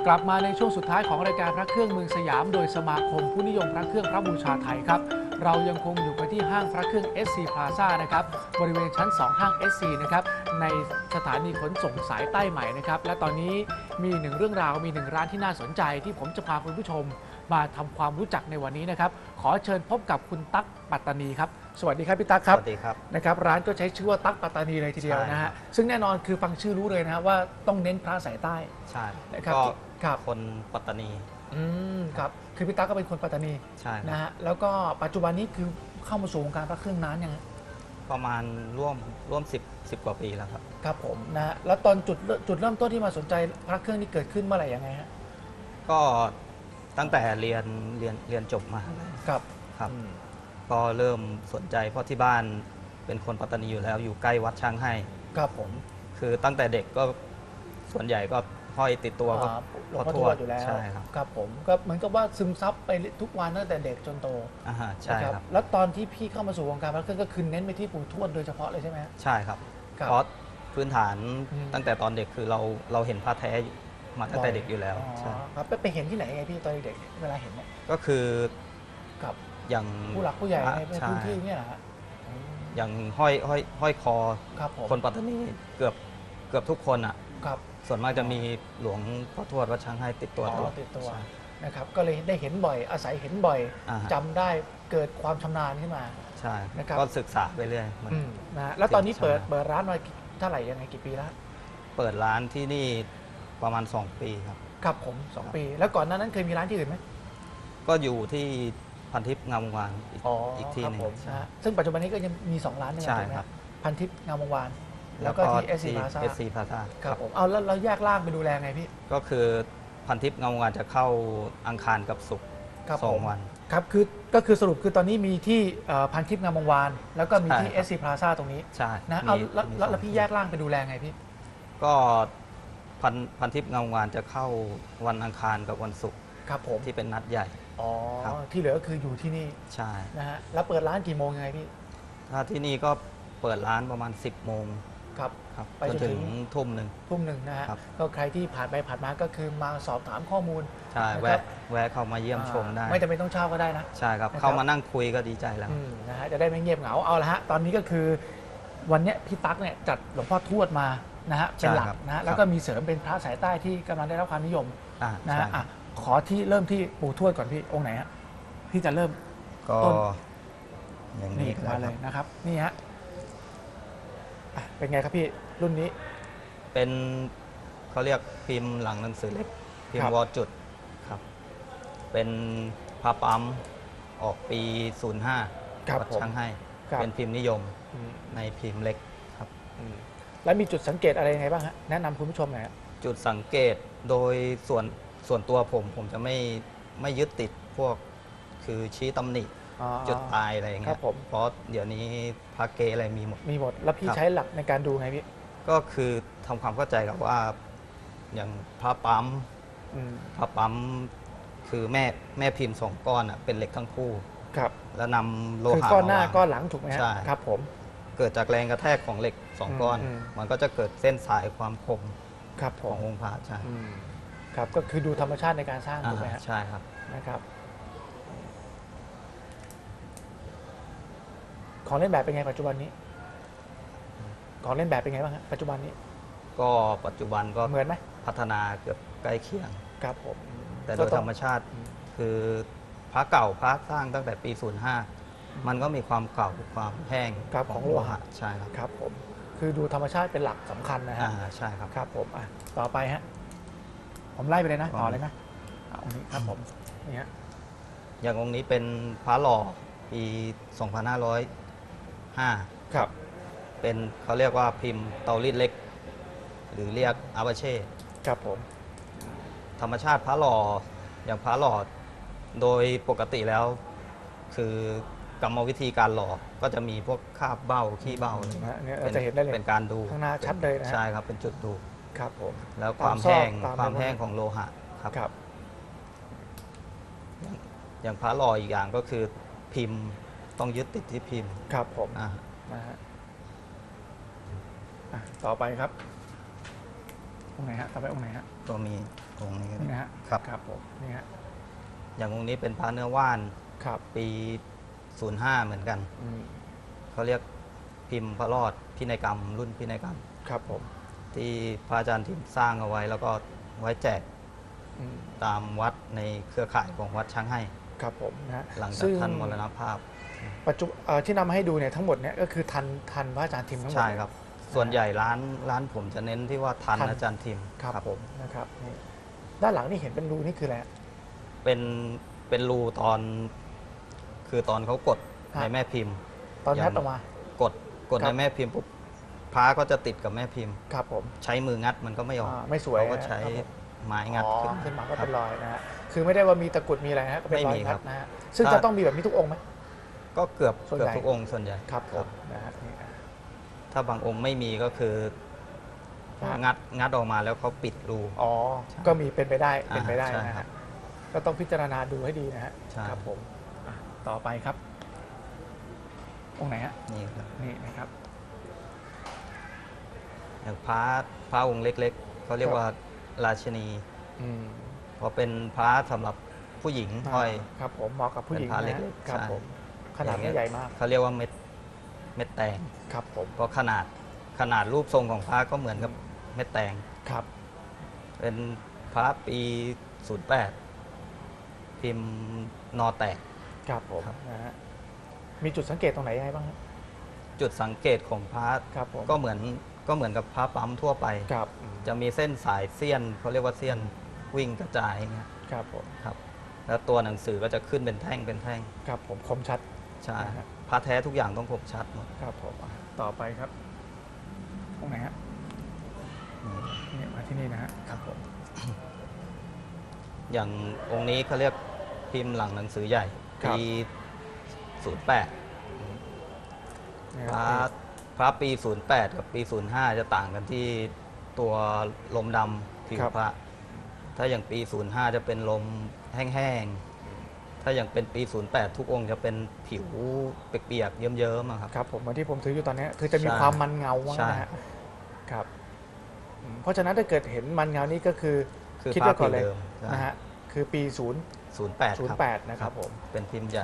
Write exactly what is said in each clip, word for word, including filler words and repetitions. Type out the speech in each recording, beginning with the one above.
กลับมาในช่วงสุดท้ายของรายการพระเครื่องเมืองสยามโดยสมาคมผู้นิยมพระเครื่องพระบูชาไทยครับเรายังคงอยู่กันที่ห้างพระเครื่อง เอส ซี Plaza นะครับบริเวณชั้นสองห้าง เอส ซี นะครับในสถานีขนส่งสายใต้ใหม่นะครับและตอนนี้มีหนึ่งเรื่องราวมีหนึ่งร้านที่น่าสนใจที่ผมจะพาคุณผู้ชมมาทำความรู้จักในวันนี้นะครับขอเชิญพบกับคุณตั๊กปัตตานีครับสวัสดีครับพี่ตั๊กครับสวัสดีครับนะครับร้านก็ใช้ชื่อว่าตั๊กปัตตานีเลยทีเดียวนะฮะซึ่งแน่นอนคือฟังชื่อรู้เลยนะฮะว่าต้องเน้นพระสายใต้ใช่นะครับก็คนปัตตานีอืมครับคือพี่ตั๊กก็เป็นคนปัตตานีใช่นะฮะแล้วก็ปัจจุบันนี้คือเข้ามาสู่วงการพระเครื่องนานยังประมาณร่วมร่วมสิบสิบกว่าปีแล้วครับครับผมนะฮะแล้วตอนจุดจุดเริ่มต้นที่มาสนใจพระเครื่องนี่เกิดขึ้นเมื่อไหร่ยังไงฮะก็ตั้งแต่เรียนเรียนเรียนจบมาครับครับก็เริ่มสนใจเพราะที่บ้านเป็นคนปัตตานีอยู่แล้วอยู่ใกล้วัดช้างให้ครับผมคือตั้งแต่เด็กก็ส่วนใหญ่ก็ห้อยติดตัวก็หลวงพ่อทวดอยู่แล้วใช่ครับครับผมก็เหมือนกับว่าซึมซับไปทุกวันตั้งแต่เด็กจนโตอ่าใช่ครับแล้วตอนที่พี่เข้ามาสู่วงการพระเครื่องก็คือเน้นไปที่ปู่ทวดโดยเฉพาะเลยใช่ไหมใช่ครับเพราะพื้นฐานตั้งแต่ตอนเด็กคือเราเราเห็นพระแท้มาตั้งแต่เด็กอยู่แล้วใช่ครับไปเห็นที่ไหนไงพี่ตอนเด็กเวลาเห็นเนี่ยก็คือกับอย่างผู้หลักผู้ใหญ่ในพื้นที่เนี่ยฮะอย่างห้อยห้อยห้อยคอคนปัตตานีเกือบเกือบทุกคนอ่ะครับส่วนมากจะมีหลวงพ่อทวดวัดช้างให้ติดตัวตลอดติดตัวนะครับก็เลยได้เห็นบ่อยอาศัยเห็นบ่อยจำได้เกิดความชำนาญขึ้นมาใช่ก็ศึกษาไปเรื่อยนะแล้วตอนนี้เปิดเปิดร้านมาเท่าไหร่ยังไงกี่ปีแล้วเปิดร้านที่นี่ประมาณสองปีครับครับผมสองปีแล้วก่อนหน้านั้นเคยมีร้านที่อื่นไหมก็อยู่ที่พันทิพย์งามวงวานอีกที่หนึ่งซึ่งปัจจุบันนี้ก็ยังมีสองร้านใช่ไหมพันทิพย์งามวงวานแล้วก็ที่ เอส ซี Plaza ครับผมเอาแล้วเราแยกล่างไปดูแลไงพี่ก็คือพันทิพย์งามวงวานจะเข้าอังคารกับศุกร์สองวันครับคือก็คือสรุปคือตอนนี้มีที่พันทิพย์งามวงวานแล้วก็มีที่ เอส ซี Plaza ตรงนี้ใช่นะเอาแล้วพี่แยกล่างไปดูแลไงพี่ก็พันพันทิพย์งามวงวานจะเข้าวันอังคารกับวันศุกร์ครับผมที่เป็นนัดใหญ่อ๋อที่เหลือก็คืออยู่ที่นี่ใช่นะฮะแล้วเปิดร้านกี่โมงยังไงพี่ถ้าที่นี่ก็เปิดร้านประมาณสิบโมงครับครับไปจนถึงทุ่มหนึ่งทุ่มหนึ่งนะฮะก็ใครที่ผ่านไปผ่านมาก็คือมาสอบถามข้อมูลใช่แวะแวะเข้ามาเยี่ยมชมได้ไม่จำเป็นต้องเช่าก็ได้นะใช่ครับเข้ามานั่งคุยก็ดีใจแล้วนะฮะจะได้ไม่เงียบเหงาเอาละฮะตอนนี้ก็คือวันนี้พี่ตั๊กเนี่ยจัดหลวงพ่อทวดมานะฮะเป็นหลักนะแล้วก็มีเสริมเป็นพระสายใต้ที่กำลังได้รับความนิยมนะฮะขอที่เริ่มที่ปู่ทวดก่อนพี่องค์ไหนฮะพี่จะเริ่มก็อย่างนี้มาเลยนะครับนี่ฮะเป็นไงครับพี่รุ่นนี้เป็นเขาเรียกพิมพ์หลังหนังสือเล็กพิมพ์วอจุดครับเป็นพระปั๊มออกปีศูนย์ห้าวัดช้างให้เป็นพิมพ์นิยมในพิมพ์เล็กครับแล้วมีจุดสังเกตอะไรยังไงบ้างฮะแนะนำคุณผู้ชมหน่อยจุดสังเกตโดยส่วนส่วนตัวผมผมจะไม่ไม่ยึดติดพวกคือชี้ตำหนิจุดตายอะไรอย่างเงี้ยเพราะเดี๋ยวนี้พระเกอะไรมีหมดมีหมดแล้วพี่ใช้หลักในการดูไงพี่ก็คือทำความเข้าใจกับว่าอย่างพระปั๊มพระปั๊มคือแม่แม่พิมพ์สองก้อนอ่ะเป็นเหล็กทั้งคู่ครับแล้วนำโลหะก้อนหน้าก้อนหลังถูกไหมครับผมเกิดจากแรงกระแทกของเหล็กสองก้อนมันก็จะเกิดเส้นสายความคมขององค์พระใช่ครับก็คือดูธรรมชาติในการสร้างถูกไหมใช่ครับนะครับของเล่นแบบเป็นไงปัจจุบันนี้ของเล่นแบบเป็นไงบ้างฮะปัจจุบันนี้ก็ปัจจุบันก็เหมือนไหมพัฒนาเกือบใกล้เคียงครับผมแต่โดยธรรมชาติคือพระเก่าพระสร้างตั้งแต่ปีศูนย์ห้ามันก็มีความเก่าความแห้งของโลหะใช่ครับครับผมคือดูธรรมชาติเป็นหลักสำคัญนะฮะใช่ครับครับผมอ่ะต่อไปฮะผมไล่ไปเลยนะต่อเลยนะองค์นี้ครับผมนี่ฮะอย่างองค์นี้เป็นพระหล่อปีสองพันห้าร้อยห้าครับเป็นเขาเรียกว่าพิมพ์เตารีดเล็กหรือเรียกอาบาเช่ครับผมธรรมชาติพระหล่ออย่างพระหล่อโดยปกติแล้วคือกรรมวิธีการหล่อก็จะมีพวกคราบเบ้าขี้เบ้าเนี่ยจะเห็นได้เลยเป็นการดูข้างหน้าชัดเลยนะใช่ครับเป็นจุดดูครับผมแล้วความแห้งความแห้งของโลหะครับครับอย่างพระหล่ออีกอย่างก็คือพิมพ์ต้องยึดติดที่พิมพ์ครับผมนะฮะต่อไปครับองค์ไหนฮะต่อไปองค์ไหนฮะก็มีองค์นี้นี่นะฮะครับครับผมนี่ฮะอย่างองค์นี้เป็นพระเนื้อว่านครับปี ศูนย์ห้า เหมือนกันอืมเขาเรียกพิมพ์พระรอดพินัยกรรม รุ่นพินัยกรรมครับผมที่พระอาจารย์ทิมสร้างเอาไว้ แล้วก็ไว้แจกอืมตามวัดในเครือข่ายของวัดช้างให้ครับผมนะฮะหลังจากซึ่งท่านมรณภาพปัจจุเอ่อที่นำมาให้ดูเนี่ยทั้งหมดเนี่ยก็คือทันทันพระอาจารย์ทิมทั้งหมดใช่ครับ ส่วนใหญ่ร้านร้านผมจะเน้นที่ว่าทันทันอาจารย์ทิมครับผมนะครับนี่ด้านหลังนี่เห็นเป็นรูนี่คืออะไรฮะเป็นเป็นรูตอน คือตอนเขากดฮะในแม่พิมพ์ตอนอย่างงัดออกมากดกดครัในบแม่พิมพ์ปุ๊บพระก็จะติดกับแม่พิมพ์ครับผมใช้มืองัดมันก็ไม่ออกอ่าไม่สวยเขาก็ใช้ครับผมไม้งัดอ๋อขึ้นขึ้นมาก็ครัเป็บนรอยนะฮะคือไม่ได้ว่ามีตะกรุดมีอะไรนะฮะก็เป็นรอไม่ยมีงัครัดบนะฮะซึ่งถ้าจะต้องมีแบบนี้ทุกองค์ไหมก็เกือบส่วนเกือบใหญ่ทุกองค์ส่วนใหญ่ครับผมนะฮะนี่ถ้าบางองค์ไม่มีก็คือฮะงัดงัดออกมาแล้วเขาปิดรูอ๋อใช่ก็มีเป็นไปได้เป็นไปได้อ่าใช่นะครัฮะบก็ต้องพิจารณาดูให้ดีนะฮะใช่ครับผมอ่ะต่อไปครับ องค์ไหนฮะนี่ครับนี่นะครับอย่างพระพระองค์เล็กๆเขาเรียกครับว่าราชินีอืมเพราะเป็นพระสำหรับผู้หญิงห้อยครับผมเหมาะกับผู้หญิงเป็นพระนะเล็ฮะกๆครับใช่ผมขนาดอย่งไม่เงี้ยใหญ่มากเขาเรียกว่าเม็ดเม็ดแตงครับผมเพราะขนาดขนาดรูปทรงของพระก็เหมือนกับเม็ดแตงครับเป็นพระปี ศูนย์แปด พิมพ์นอแตกครับผมครับนะฮะมีจุดสังเกตตรงไหนยังไงบ้างฮะจุดสังเกตของพระครับผมก็เหมือนก็เหมือนกับพระปั๊มทั่วไปครับอืมจะมีเส้นสายเสี้ยนเขาเรียกว่าเสี้ยนวิ่งกระจายอย่างเงี้ยครับผมครับ แล้วตัวหนังสือก็จะขึ้นเป็นแท่งเป็นแท่งครับผมคมชัดใช่นะฮะพระแท้ทุกอย่างต้องคมชัดหมดครับผมอ่ะต่อไปครับองค์ไหนฮะนี่นี่มาที่นี่นะฮะครับผมอย่างองค์นี้เขาเรียกพิมพ์หลังหนังสือใหญ่ครับปี ศูนย์แปดนี่พคระรับพระปี ศูนย์แปด กับปี ศูนย์ห้า จะต่างกันที่ตัวลมดำผิวพระ ถ้าอย่างปี ศูนย์ห้า จะเป็นลมแห้งๆ ถ้าอย่างเป็นปี ศูนย์แปด ทุกองค์จะเป็นผิวเปียกๆ เยิ้มๆอะครับครับผมเหมือนที่ผมถืออยู่ตอนนี้คือจะมีใช่ความมันเงาว่าใช่นะฮะครับอืมเพราะฉะนั้นถ้าเกิดเห็นมันเงานี่ก็คือคือคิดพระไว้ก่อนเลยผิวเดิมใช่นะฮะคือปีศูนย์ศูนย์แปดศูนครัย์บแปดนะครับผมเป็นพิมพ์ใหญ่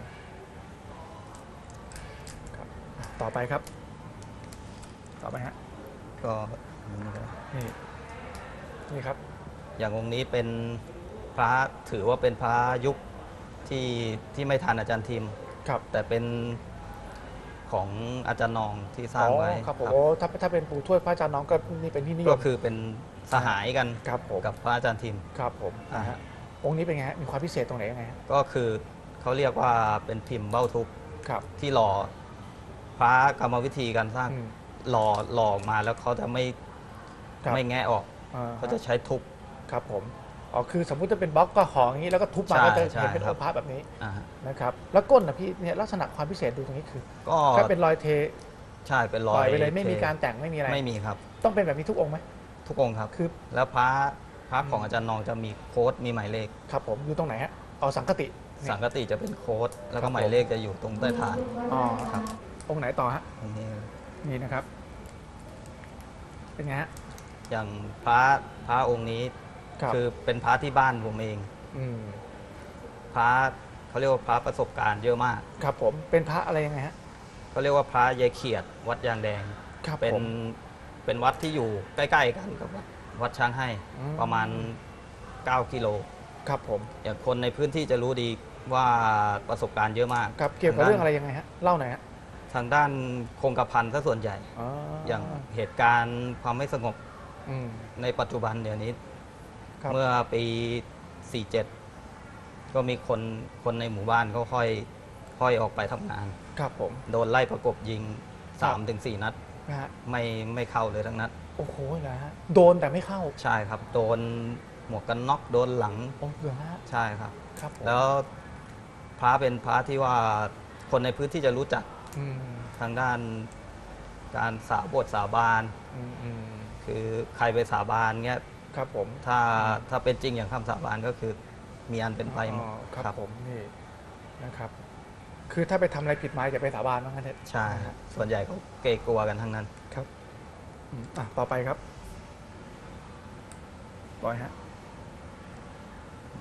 ครับต่อไปครับ ต่อไปฮะก็นี่ก็นี่นี่ครับอย่างองค์นี้เป็นพระถือว่าเป็นพระยุคที่ที่ไม่ทันอาจารย์ทิมครับแต่เป็นของอาจารย์นองที่สร้างไว้อ๋อครับผมครับโอ้ถ้าถ้าเป็นปู่ทวดพระอาจารย์น้องก็นี่เป็นที่นิยก็มคือเป็นสหายกันครับผมกับพระอาจารย์ทิมครับผมอ่านะฮะองค์นี้เป็นไงฮะมีความพิเศษตรงไหนยังไงฮะก็คือเขาเรียกว่าเป็นพิมพ์เบ้าทุกข์ครับที่หล่อพระกรรมวิธีการสร้างอืมหล่อหล่อออกมาแล้วเขาจะไม่ครับไม่แงะออกอ่าเขาจะใช้ทุบครับผมอ๋อคือสมมุติจะเป็นบล็อกก็ห่ออย่างนี้แล้วก็ทุบมาใช่ก็จะใช่เห็นเป็นครัอบ งค์พระแบบนี้อ่าฮะนะครับแล้วก้นนะพี่เนี่ยลักษณะความพิเศษดูตรงนี้คือก็ถ้าเป็นรอยเทใช่เป็นรปอล่อยยไปเลยไม่มีทการแต่งไม่มีอะไรไม่มีครับต้องเป็นแบบนี้ทุกองค์ไหมทุกองค์ครับคือแล้วพระพระของอืมอาจารย์นองจะมีโค้ดมีหมายเลขครับผมอยู่ตรงไหนฮะเอาสังกตินี่สังกติจะเป็นโค้ดแล้วครัก็บหมายเลขจะอยู่ตรงใต้ฐานอ๋อครับองค์ไหนต่อฮะตรงนี้นี่นะครับ เป็นไงฮะอย่างพระพระองค์นี้ครับคือเป็นพระที่บ้านผมเองอืมพระเขาเรียกว่าพระประสบการณ์เยอะมากครับผมเป็นพระอะไรยังไงฮะเขาเรียกว่าพระยายเขียด วัดยางแดงครับเป็นผมเป็นวัดที่อยู่ใกล้ๆกันกับวัดวัดช้างให้อืมประมาณ เก้า กิโลครับผมอย่างคนในพื้นที่จะรู้ดีว่าประสบการณ์เยอะมากครับเกี่ยวกับเรื่องอะไรยังไงฮะเล่าหน่อยฮะทางด้านคงกระพันซะส่วนใหญ่อ๋ออย่างเหตุการณ์ความไม่สงบอืมในปัจจุบันเดี๋ยวนี้ครับเมื่อปี สี่เจ็ด ก็มีคนคนในหมู่บ้านเขาค่อยค่อยออกไปทำงานครับผมโดนไล่ประกบยิง สามถึงสี่ นัดนะฮะไม่ไม่เข้าเลยทั้งนัดโอ้โหเหรอฮะโดนแต่ไม่เข้าใช่ครับ โดนหมวกกันน็อกโดนหลังโอ้เหรอฮะใช่ครับครับผมแล้วพระเป็นพระที่ว่าคนในพื้นที่จะรู้จักอืมทางด้านการสาบทสาบานอืมอืมคือใครไปสาบานเงี้ยครับผมถ้าถ้าเป็นจริงอย่างคำสาบานก็คือมีอันเป็นไปหมดอ๋อครับผมนี่นะครับ คือถ้าไปทำอะไรผิดมาอย่าไปสาบานว่างั้นเถอะใช่ครับส่วนใหญ่เขาเกรงกลัวกันทั้งนั้นครับอืมอ่ะต่อไปครับปล่อยฮะ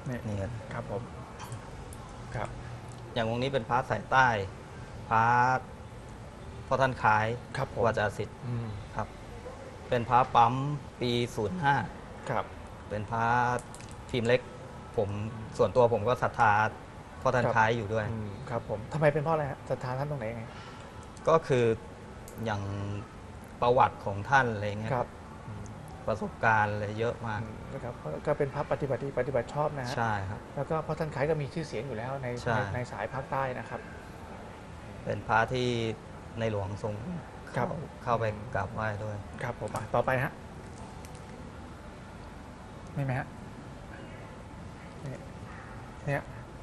นี่นี่ครับครับผมครับอย่างองค์นี้เป็นพระสายใต้พระพ่อท่านขายครับผมวาจาสิทธิ์อืมครับ เป็นพระปั๊มปีศูนย์ห้าครับเป็นพระพิมพ์เล็ก ผมส่วนตัวผมก็ศรัทธาพ่อท่านครับขายอยู่ด้วยอืมครับผมทำไมเป็นเพราะอะไรฮะศรัทธาท่านตรงไหนยังไงก็คืออย่างประวัติของท่านอะไรเงี้ยครับประสบการณ์อะไรเยอะมากอืมนะครับก็ก็เป็นพระปฏิบัติดีปฏิบัติชอบนะฮะใช่ครับแล้วก็เพราะท่านคล้ายก็มีชื่อเสียงอยู่แล้วในใช่ในในสายภาคใต้นะครับเป็นพระที่ในหลวงทรงครัเข้าบเข้าไปกราบไหว้ด้วยครับผมอ่ะต่อไปฮะนี่ไหมฮะนี่เนี่ย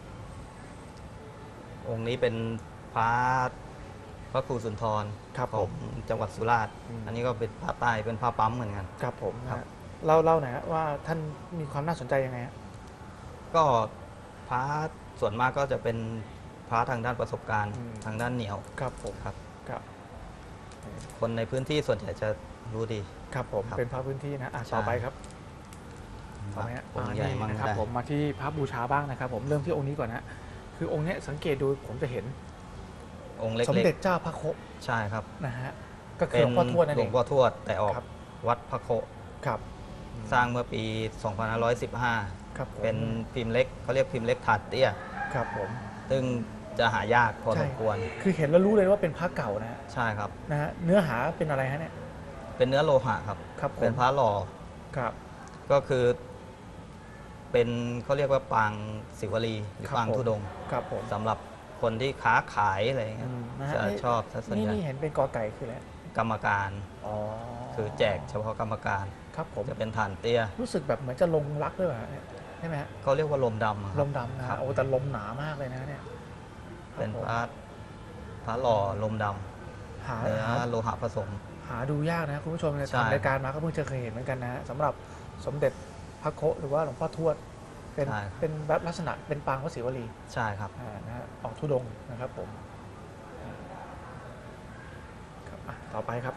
องค์นี้เป็นพระพระครูสุนทรครับขผองมจังหวัดสุราษฎร์อืมอันนี้ก็เป็นพระใต้เป็นพระปั๊มเหมือนกันครับผมนะครัฮะบเล่าเล่าหน่อยฮะว่าท่านมีความน่าสนใจยังไงฮะก็พระส่วนมากก็จะเป็นพระทางด้านประสบการณ์ ทางด้านเหนียวครับผมครับครับคนในพื้นที่ส่วนใหญ่จะรู้ดีครับผมครับเป็นพระพื้นที่นะอ่ะใช่ต่อไปครับต่อไปฮะองค์ใหญ่อ่านี่มั่งนะครับได้ผมมาที่พระบูชาบ้างนะครับ ผมเริ่มที่องค์นี้ก่อนนะคือองค์เนี้ยสังเกตดูผมจะเห็นองค์เล็กสมเด็จเจ้าพระโคๆใช่ครับนะฮะก็คือหลวงพ่อทวดนั่นหลเอวงงพ่อทวดแต่ออกครับวัดพระโคครับสร้างเมื่อปี สองพันห้าร้อยสิบห้าครับผมเป็นพิมพ์เล็กเขาเรียกพิมพ์เล็กถาดเตี้ยครับผมซึ่งจะหายากพอใช่สมควรคือเห็นแล้วรู้เลยว่าเป็นพระเก่านะฮะใช่ครับนะฮะเนื้อหาเป็นอะไรฮะเนี่ยเป็นเนื้อโลหะครับครับผมเป็นพระหล่อครับก็คือ เป็นเขาเรียกว่าปางศิวลีหรือครับปางผมธุดงค์ครับผมสำหรับคนที่ค้าขายอะไรอย่างเงี้อืยมนะฮะจะนี่ชอบซะส่วนนี่ใหญ่นี่เห็นเป็นกอไก่คืออะไรกรรมการอ๋อคือแจกเฉพาะกรรมการครับผมจะเป็นฐานเตี้ยรู้สึกแบบเหมือนจะลงรักด้วยป่ะเนี่ยใช่ไหมฮะเขาเรียกว่าลมดำอะคลรับมดำนะครัฮะบโอ้แต่ลมหนามากเลยนะเนี่ยเป็นครับผมพระพระหล่อลมดหาำเนื้อหาโลหะผสมหาดูยากนะคุณผู้ชมเนี่ยใช่ทำรายการมาก็เพิ่งจะเคยเห็นเหมือนกันนะฮะสำหรับสมเด็จพระโคหรือว่าหลวงพ่อทวด เป็นใช่ครับเป็นแบบลักษณะเป็นปางพระศิวลีใช่ครับอ่านะฮะออกธุดงค์นะครับผมอ่าครับอ่ะต่อไปครับ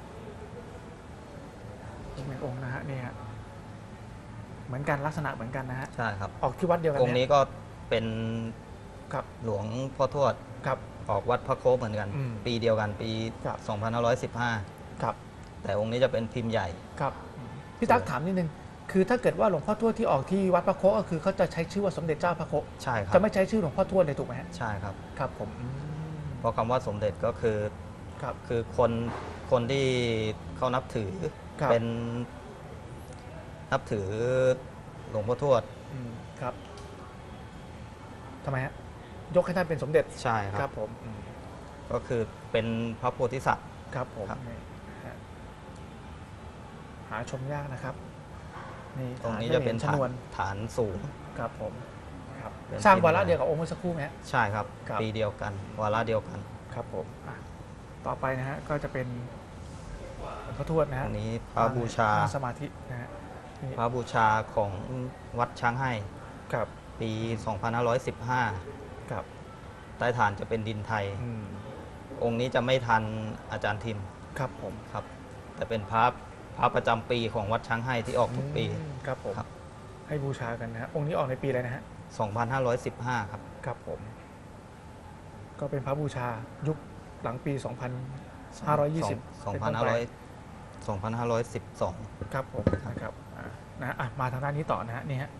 อีกหนึ่งองค์นะฮะนี่ฮะเหมือนกันลักษณะเหมือนกันนะฮะใช่ครับออกที่วัดเดียวกันองค์นี้ก็เป็นครับหลวงพ่อทวดครับออกวัดพระโคเหมือนกันอืมปีเดียวกันปีครับสองพันห้าร้อยสิบห้าครับแต่องค์นี้จะเป็นพิมพ์ใหญ่ครับพี่ตั๊กถามนิดนึงคือถ้าเกิดว่าหลวงพ่อทวดที่ออกที่วัดพระโคก็คือเขาจะใช้ชื่อว่าสมเด็จเจ้าพระโคใช่ครับจะไม่ใช้ชื่อหลวงพ่อทวดเลยถูกไหมฮะใช่ครับครับผมอืมเพราะคำว่าสมเด็จก็คือครับคือคนคนที่เขานับถือครับเป็นนับถือหลวงพ่อทวดอืมครับทำไมฮะยกให้ท่านเป็นสมเด็จใช่คครัรับ บผมอืมก็คือเป็นพระโพธิสัตว์ครับผมครับนี่ฮะหาชมยากนะครับนี่ตรงนี้ฐาจะเป็นชฐานนวนฐานสูงครับผมครับเป็นสร้างพิมพ์วาระใหญ่เดียวกับองค์เมื่อสักครู่ไหมฮะใช่ครับครับปีเดียวกัน วาระเดียวกันครับผมอ่ะต่อไปนะฮะก็จะเป็นหลวงพ่อทวดนะฮะอันนี้พระบูชานั่งสมาธินะฮะนี่พระบูชาของวัดช้างให้ครับปี สองพันห้าร้อยสิบห้าครับใต้ฐานจะเป็นดินไทยอืมองค์นี้จะไม่ทันอาจารย์ทิมครับผมครับ แต่เป็นพระพระประจำปีของวัดช้างให้ที่ออกทุกปีอืมครับผมครับให้บูชากันนะฮะองค์นี้ออกในปีอะไรนะฮะสองพันห้าร้อยสิบห้า ครับครับผม ก็เป็นพระบูชายุคหลังปี สองพันห้าร้อยยี่สิบสองพันห้าร้อยสองพันห้าร้อยสิบสองครับผมนะครับอ่านะอ่ะมาทางด้านนี้ต่อนะฮะนี่ฮะ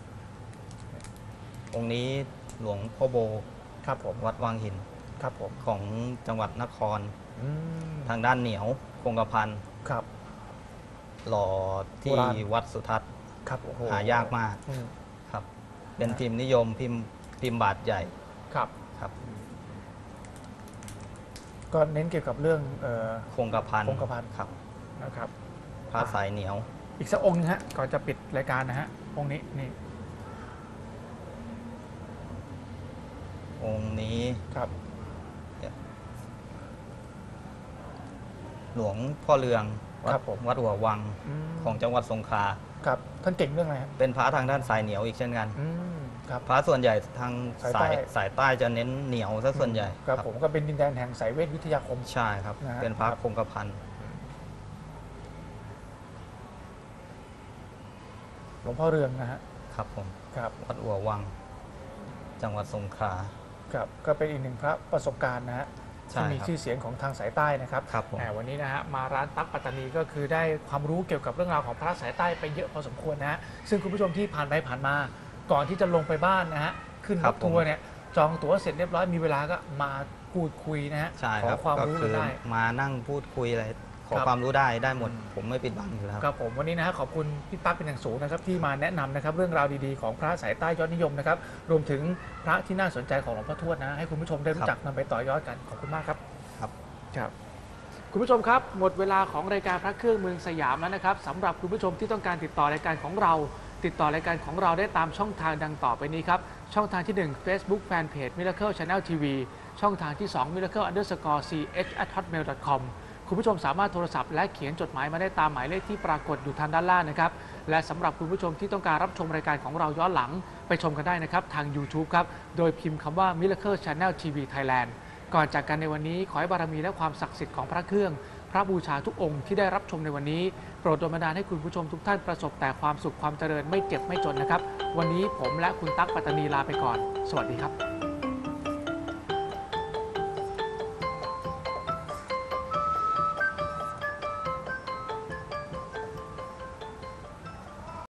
องค์นี้หลวงพ่อโบครับผมวัดวังหินครับผมของจังหวัดนครอืมทางด้านเหนียวคงกระพันครับหล่อที่โบราณวัดสุทัศน์ครับโอ้โหหายากมากอืมครับ เป็นนะพิมพ์นิยมพิมพ์พิมพ์บาทใหญ่ครับครับก็เน้นเกี่ยวกับเรื่องเอ่อคงกระพันคงกระพันครับนะครับพระสายเหนียวอีกสักองค์นึงฮะก่อนจะปิดรายการนะฮะองค์นี้นี่องค์นี้ครับหลวงพ่อเรืองวัดครับผมวัดหัววังมของจังหวัดสงขลาครับท่านเก่งเรื่องอะไรฮะเป็นพระทางด้านสายเหนียวอีกเช่นกันอืมครับพระส่วนใหญ่ทางสายใต้สายสายใต้จะเน้นเหนียวซะส่วนใหญ่ครับผมก็เป็นดินแดนแห่งสายเวทวิทยาคมใช่ครับนะฮะเป็นพระครับคงกระพันหลวงพ่อเรืองนะฮะครับผมครับวัดอัววัง จังหวัดสงขลาครับก็เป็นอีกหนึ่งพระประสบการณ์นะฮะใช่ที่มีครับชื่อเสียงของทางสายใต้นะครับครับผมแหมวันนี้นะฮะมาร้านตั๊กปัตตานีก็คือได้ความรู้เกี่ยวกับเรื่องราวของพระสายใต้ไปเยอะพอสมควรนะฮะซึ่งคุณผู้ชมที่ผ่านไปผ่านมา ก่อนที่จะลงไปบ้านนะฮะขึ้นรถทัวร์เนี่ยจองตั๋วเสร็จเรียบร้อยมีเวลาก็มาพูดคุยนะฮะใช่ขอครับความก็รู้คืกันอได้มานั่งพูดคุยอะไรขอครับความรู้ได้ได้หมดอืมผมไม่ปิดบังอยู่แล้วครับผมวันนี้นะฮะขอบคุณพี่ตั๊กเป็นอย่างสูงนะครับที่มาแนะนำนะครับเรื่องราวดีๆของพระสายใต้ยอดนิยมนะครับรวมถึงพระที่น่าสนใจของหลวงพ่อทวดนะให้คุณผู้ชมได้รู้จักนำไปต่อยอดกันขอบคุณมากครับครับครับคุณผู้ชมครับหมดเวลาของรายการพระเครื่องเมืองสยามแล้วนะครับสำหรับคุณผู้ชมที่ต้องการติดต่อรายการของเรา ติดต่อรายการของเราได้ตามช่องทางดังต่อไปนี้ครับช่องทางที่หนึ่ง Facebook Fanpage Miracle Channel ที วี ช่องทางที่สอง Miracle Underscore ซี เอช แอท ฮอตเมล ดอท คอม คุณผู้ชมสามารถโทรศัพท์และเขียนจดหมายมาได้ตามหมายเลขที่ปรากฏอยู่ทางด้านล่างนะครับและสำหรับคุณผู้ชมที่ต้องการรับชมรายการของเราย้อนหลังไปชมกันได้นะครับทาง YouTube ครับโดยพิมพ์คำว่า Miracle Channel ที วี Thailand ก่อนจากกันในวันนี้ขอให้บารมีและความศักดิ์สิทธิ์ของพระเครื่องพระบูชาทุกองค์ที่ได้รับชมในวันนี้โปรดดลบันดาลให้คุณผู้ชมทุกท่านประสบแต่ความสุขความเจริญไม่เจ็บไม่จนนะครับวันนี้ผมและคุณตั๊กปัตตานีลาไปก่อนสวัสดีครับ